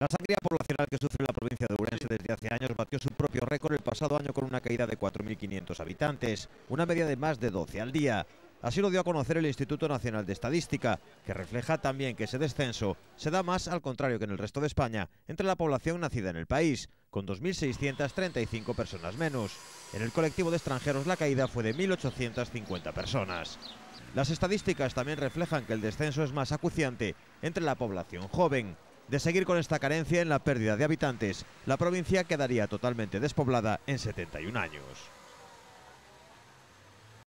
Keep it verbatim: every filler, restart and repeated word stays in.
La sangría poblacional que sufre la provincia de Ourense desde hace años batió su propio récord el pasado año con una caída de cuatro mil quinientos habitantes, una media de más de doce al día. Así lo dio a conocer el Instituto Nacional de Estadística, que refleja también que ese descenso se da más, al contrario que en el resto de España, entre la población nacida en el país, con dos mil seiscientas treinta y cinco personas menos. En el colectivo de extranjeros la caída fue de mil ochocientas cincuenta personas. Las estadísticas también reflejan que el descenso es más acuciante entre la población joven. De seguir con esta carencia en la pérdida de habitantes, la provincia quedaría totalmente despoblada en setenta y un años.